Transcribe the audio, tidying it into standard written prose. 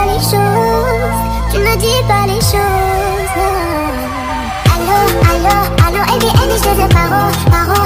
Les choses, tu ne dis pas les choses. Allô, allô, allô, et bien, je te paro, paro.